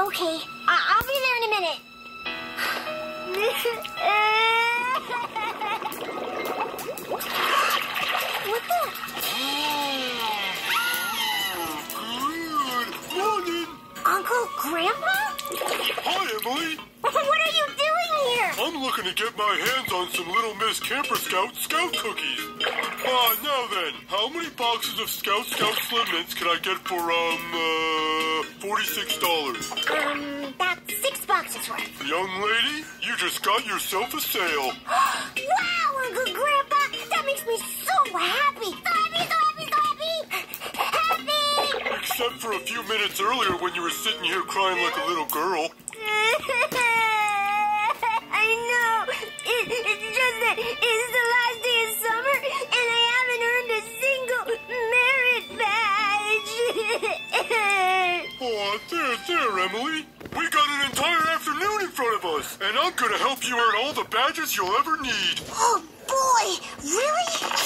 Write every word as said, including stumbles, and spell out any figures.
Okay, I- I'll be there in a minute. What the? Good morning. Uncle Grandpa? Hi, Emily. What are you doing here? I'm looking to get my hands on some Little Miss Camper Scout Scout cookies. Ah, now then, how many boxes of Scout Scout Slim Mints can I get for, um, uh, forty-six dollars? Um, that's six boxes worth. Young lady, you just got yourself a sale. Wow, Uncle Grandpa! That makes me so happy! So happy, so happy, so happy! Happy! Except for a few minutes earlier when you were sitting here crying like a little girl. I know. It, it's just that it's the last day of summer and I haven't earned a single merit badge. Oh, there, there, Emily. We got an entire afternoon in front of us, and I'm gonna help you earn all the badges you'll ever need. Oh, boy. Really?